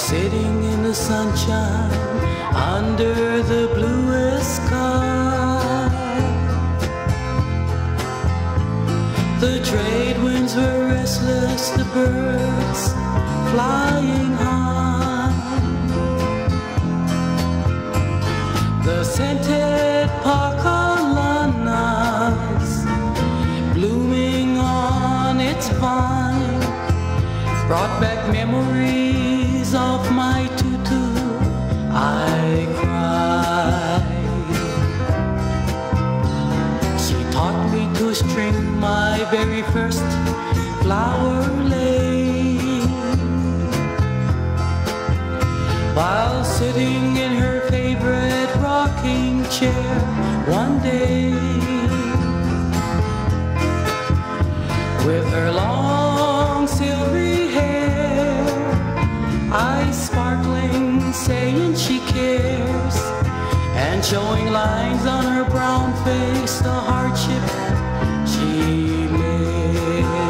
sitting in the sunshine under the bluest sky. The trade winds were restless, the birds flying high. The scented pakalanas blooming on its vine brought back memories of my Tutu. I cried. She taught me to string my very first flower lace, while sitting in her favorite rocking chair one day, with her long silvery hair, eyes sparkling, saying she cares, and showing lines on her brown face, the hardship she made.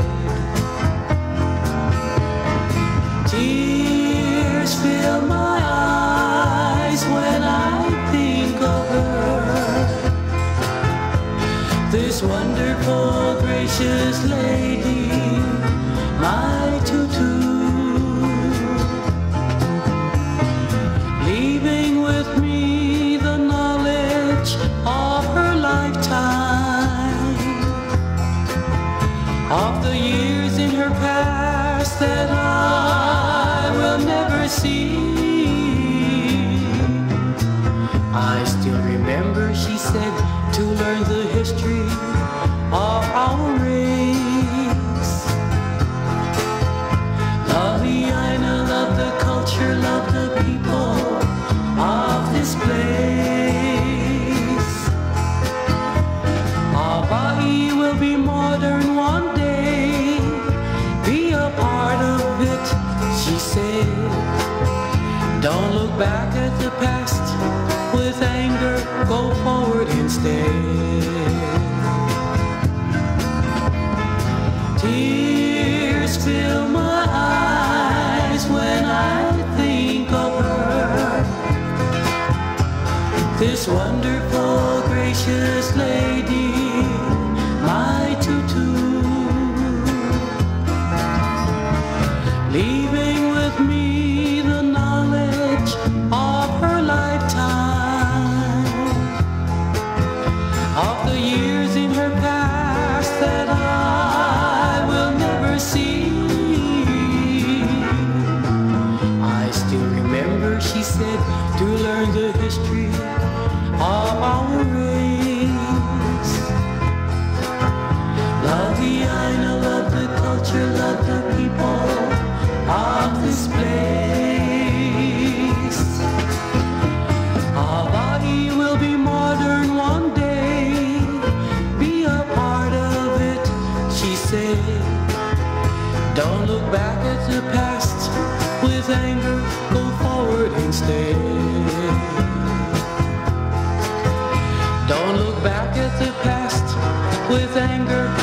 Tears fill my eyes when I think of her, this wonderful, gracious lady, my Tutu, leaving with me the knowledge of her lifetime, of the years in her past that I will never see. I still remember she said to learn the history of our race. Love the Aina, love the culture, love the people of this place. Hawaii will be modern one day, be a part of it, she said. Don't look back at the past with anger, go forward instead. Tears fill my eyes when I think of her, this wonderful, gracious lady, my Tutu, leaving with me the knowledge of her lifetime, of the years in her past that I will never see. I still remember she said to learn the history of our race. Love the Aina, love the culture, love the people of this place. Hawaii will be modern one day, be a part of it, she said. Don't look back at the past with anger, go forward instead. Don't look back at the past with anger,